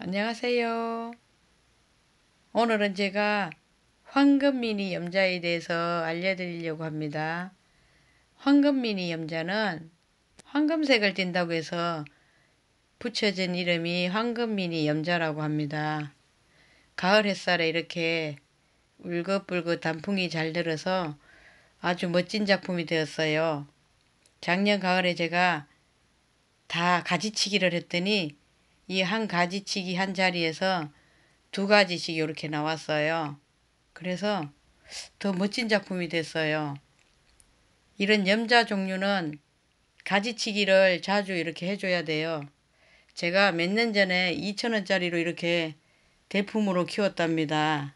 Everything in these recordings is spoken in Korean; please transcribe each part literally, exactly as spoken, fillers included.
안녕하세요. 오늘은 제가 황금미니 염자에 대해서 알려드리려고 합니다. 황금미니 염자는 황금색을 띈다고 해서 붙여진 이름이 황금미니 염자라고 합니다. 가을 햇살에 이렇게 울긋불긋 단풍이 잘 들어서 아주 멋진 작품이 되었어요. 작년 가을에 제가 다 가지치기를 했더니 이 한 가지치기 한 자리에서 두 가지씩 이렇게 나왔어요. 그래서 더 멋진 작품이 됐어요. 이런 염자 종류는 가지치기를 자주 이렇게 해줘야 돼요. 제가 몇 년 전에 이천 원짜리로 이렇게 대품으로 키웠답니다.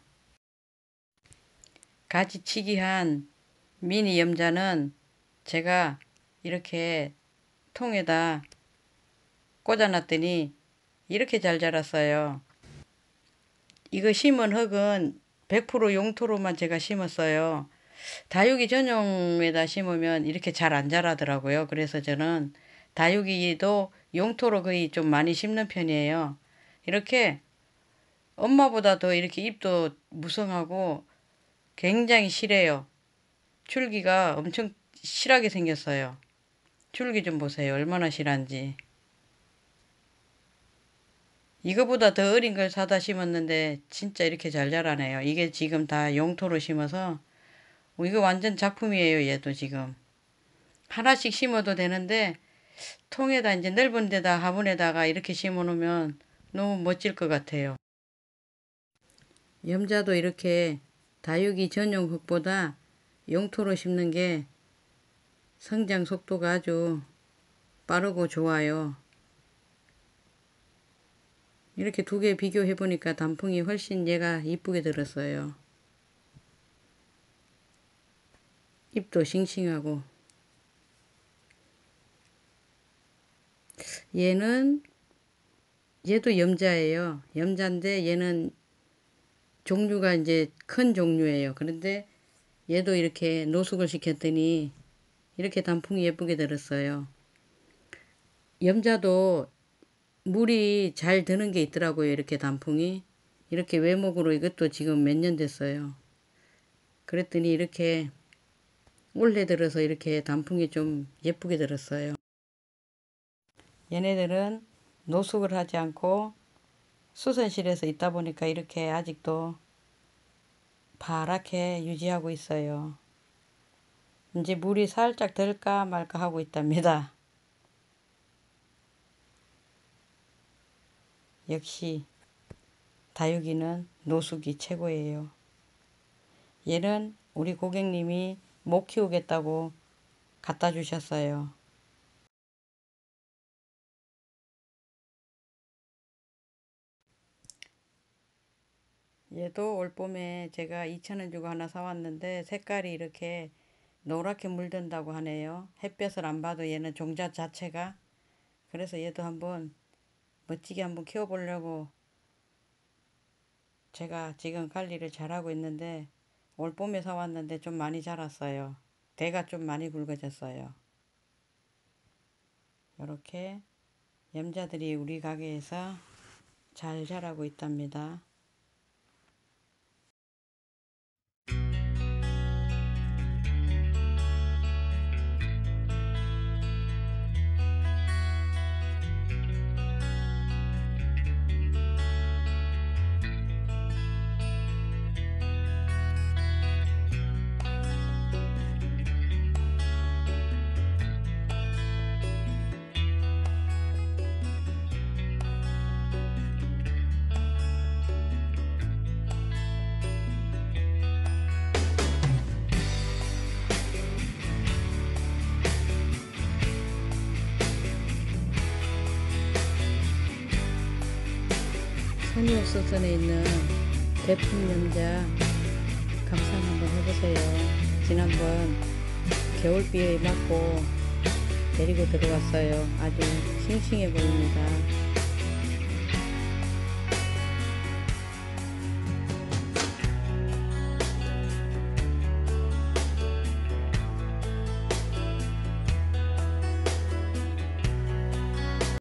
가지치기한 미니 염자는 제가 이렇게 통에다 꽂아놨더니 이렇게 잘 자랐어요. 이거 심은 흙은 백 퍼센트 용토로만 제가 심었어요. 다육이 전용에다 심으면 이렇게 잘 안 자라더라고요. 그래서 저는 다육이도 용토로 거의 좀 많이 심는 편이에요. 이렇게 엄마보다 더 이렇게 잎도 무성하고 굉장히 실해요. 줄기가 엄청 실하게 생겼어요. 줄기 좀 보세요. 얼마나 실한지. 이거보다 더 어린 걸 사다 심었는데 진짜 이렇게 잘 자라네요. 이게 지금 다 용토로 심어서 이거 완전 작품이에요. 얘도 지금 하나씩 심어도 되는데 통에다 이제 넓은 데다 화분에다가 이렇게 심어 놓으면 너무 멋질 것 같아요. 염자도 이렇게 다육이 전용 흙보다 용토로 심는 게 성장 속도가 아주 빠르고 좋아요. 이렇게 두 개 비교해 보니까 단풍이 훨씬 얘가 이쁘게 들었어요. 잎도 싱싱하고. 얘는 얘도 염자예요. 염자인데 얘는 종류가 이제 큰 종류예요. 그런데 얘도 이렇게 노숙을 시켰더니 이렇게 단풍이 예쁘게 들었어요. 염자도 물이 잘 드는 게 있더라고요. 이렇게 단풍이. 이렇게 외목으로 이것도 지금 몇 년 됐어요. 그랬더니 이렇게 올해 들어서 이렇게 단풍이 좀 예쁘게 들었어요. 얘네들은 노숙을 하지 않고 수선실에서 있다 보니까 이렇게 아직도 파랗게 유지하고 있어요. 이제 물이 살짝 덜까 말까 하고 있답니다. 역시 다육이는 노숙이 최고예요. 얘는 우리 고객님이 못 키우겠다고 갖다 주셨어요. 얘도 올 봄에 제가 이천 원 주고 하나 사왔는데 색깔이 이렇게 노랗게 물든다고 하네요. 햇볕을 안 봐도 얘는 종자 자체가. 그래서 얘도 한번 멋지게 한번 키워보려고 제가 지금 관리를 잘하고 있는데 올 봄에 사왔는데 좀 많이 자랐어요. 대가 좀 많이 굵어졌어요. 이렇게 염자들이 우리 가게에서 잘 자라고 있답니다. 선유옥소선에 있는 대풍 염자 감상 한번 해보세요. 지난번 겨울비에 맞고 데리고 들어왔어요. 아주 싱싱해 보입니다.